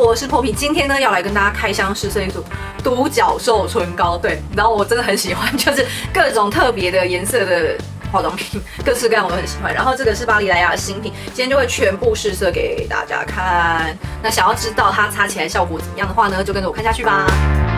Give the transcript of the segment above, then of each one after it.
我是 Poppy， 今天呢要来跟大家开箱试色一组独角兽唇膏。对，然后我真的很喜欢，就是各种特别的颜色的化妆品，各式各样我都很喜欢。然后这个是巴黎莱雅的新品，今天就会全部试色给大家看。那想要知道它擦起来效果怎么样的话呢，就跟着我看下去吧。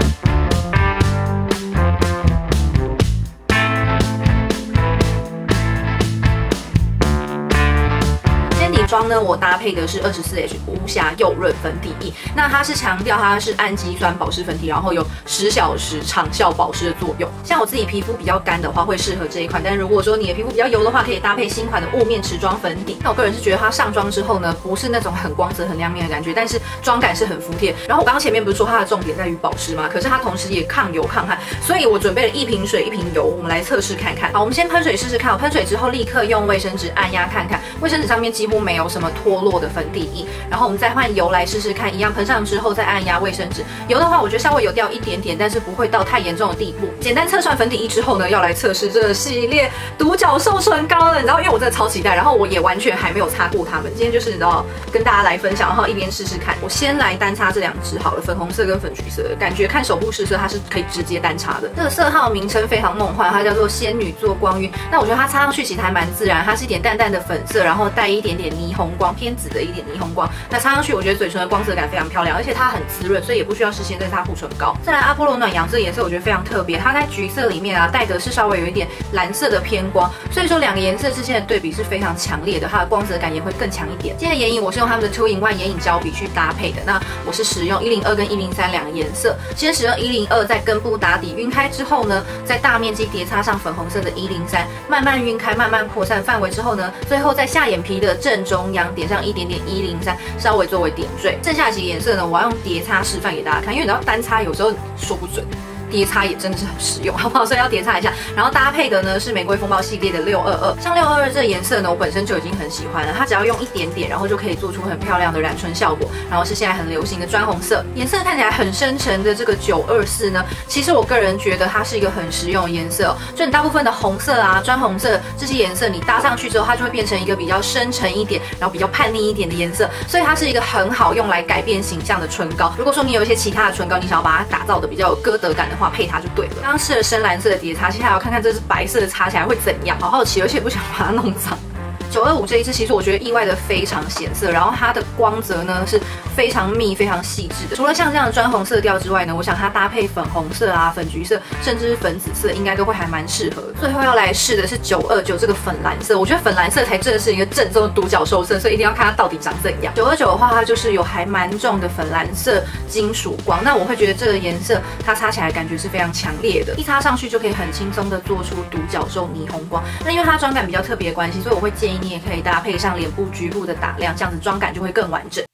底妆呢，我搭配的是24H 无瑕幼润粉底液。那它是强调它是氨基酸保湿粉底，然后有10小时长效保湿的作用。像我自己皮肤比较干的话，会适合这一款。但如果说你的皮肤比较油的话，可以搭配新款的雾面持妆粉底。那我个人是觉得它上妆之后呢，不是那种很光泽、很亮面的感觉，但是妆感是很服帖。然后我刚刚前面不是说它的重点在于保湿吗？可是它同时也抗油抗汗，所以我准备了1瓶水、1瓶油，我们来测试看看。好，我们先喷水试试看。我喷水之后立刻用卫生纸按压看看，卫生纸上面几乎没有什么脱落的粉底液，然后我们再换油来试试看，一样喷上之后再按压卫生纸。油的话，我觉得稍微有掉一点点，但是不会到太严重的地步。简单测算粉底液之后呢，要来测试这系列独角兽唇膏了。你知道，因为我真的超期待，然后我也完全还没有擦过它们。今天就是你知道跟大家来分享，然后一边试试看。我先来单擦这2支好了，粉红色跟粉橘色的，感觉看手部试色它是可以直接单擦的。这个色号名称非常梦幻，它叫做仙女座光晕。那我觉得它擦上去其实还蛮自然，它是一点淡淡的粉色，然后带一点点霓虹光，偏紫的一点霓虹光。那擦上去，我觉得嘴唇的光泽感非常漂亮，而且它很滋润，所以也不需要事先再擦护唇膏。再来阿波罗暖阳这个颜色，我觉得非常特别，它在橘色里面啊带的是稍微有一点蓝色的偏光，所以说2个颜色之间的对比是非常强烈的，它的光泽感也会更强一点。今天的眼影我是用他们的 2-in-1 眼影胶笔去搭配的，那我是使用102跟103 2个颜色，先使用102，在根部打底晕开之后呢，在大面积叠擦上粉红色的103，慢慢晕开，慢慢扩散范围之后呢，最后在下眼皮的正中央点上一点点103，稍微作为点缀。剩下几个颜色呢，我要用叠擦示范给大家看，因为你知道单擦有时候说不准。叠擦也真的是很实用，好不好？所以要叠擦一下。然后搭配的呢是玫瑰风暴系列的622，像622这个颜色呢，我本身就已经很喜欢了。它只要用一点点，然后就可以做出很漂亮的染唇效果。然后是现在很流行的砖红色，颜色看起来很深沉的这个924呢，其实我个人觉得它是一个很实用的颜色哦。就你大部分的红色啊、砖红色这些颜色，你搭上去之后，它就会变成一个比较深沉一点，然后比较叛逆一点的颜色。所以它是一个很好用来改变形象的唇膏。如果说你有一些其他的唇膏，你想要把它打造的比较有歌德感的话，配它就对了。刚刚试了深蓝色的叠擦，接下来要看看这是白色的擦起来会怎样，好好奇，而且不想把它弄脏。925这一支其实我觉得意外的非常显色，然后它的光泽呢是非常密、非常细致的。除了像这样的砖红色调之外呢，我想它搭配粉红色啊、粉橘色，甚至是粉紫色，应该都会还蛮适合。最后要来试的是929这个粉蓝色，我觉得粉蓝色才真的是一个正宗的独角兽色，所以一定要看它到底长怎样。929的话，它就是有还蛮重的粉蓝色金属光，那我会觉得这个颜色它擦起来感觉是非常强烈的，一擦上去就可以很轻松的做出独角兽霓虹光。那因为它妆感比较特别的关系，所以我会建议你也可以搭配上脸部局部的打亮，这样子妆感就会更完整。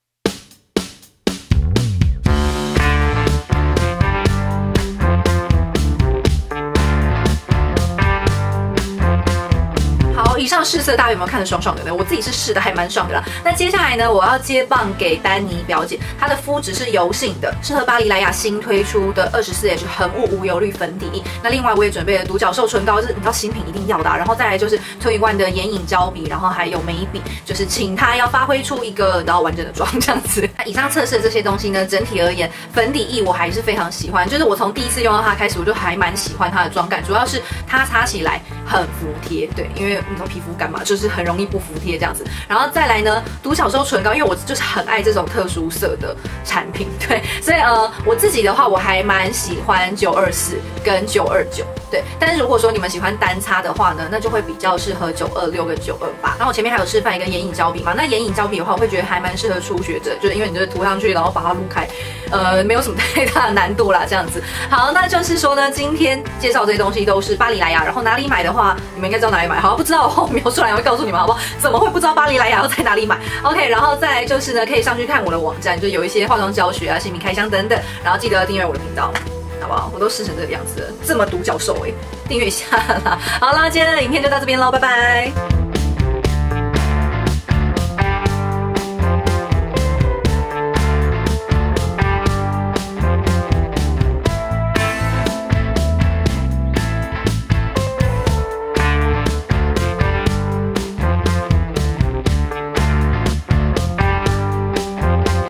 以上试色大家有没有看得爽爽的呢？我自己是试的还蛮爽的啦。那接下来呢，我要接棒给丹妮表姐，她的肤质是油性的，适合巴黎莱雅新推出的24H 恒雾无油绿粉底液。那另外我也准备了独角兽唇膏，这是你知道新品一定要的，然后再来就是2-in-1的眼影胶笔，然后还有眉笔，就是请她要发挥出一个然后完整的妆这样子。那以上测试的这些东西呢，整体而言，粉底液我还是非常喜欢，就是我从第一次用到它开始，我就还蛮喜欢它的妆感，主要是它擦起来很服帖，对，因为你知道皮肤感嘛，就是很容易不服帖这样子。然后再来呢，独角兽唇膏，因为我就是很爱这种特殊色的产品，对，所以我自己的话，我还蛮喜欢924跟929，对。但是如果说你们喜欢单擦的话呢，那就会比较适合926跟928。然后我前面还有示范一个眼影胶笔嘛，那眼影胶笔的话，我会觉得还蛮适合初学者，就是因为你就是涂上去，然后把它撸开，没有什么太大的难度啦，这样子。好，那就是说呢，今天介绍这些东西都是巴黎莱雅，然后哪里买的话，你们应该知道哪里买。好，不知道的话，我描述来我会告诉你们，好不好？怎么会不知道巴黎莱雅要在哪里买 ？OK， 然后再来就是呢，可以上去看我的网站，就有一些化妆教学啊、新品开箱等等，然后记得订阅我的频道。好不好？我都试成这个样子了，这么独角兽订阅一下啦。好啦，今天的影片就到这边喽，拜拜。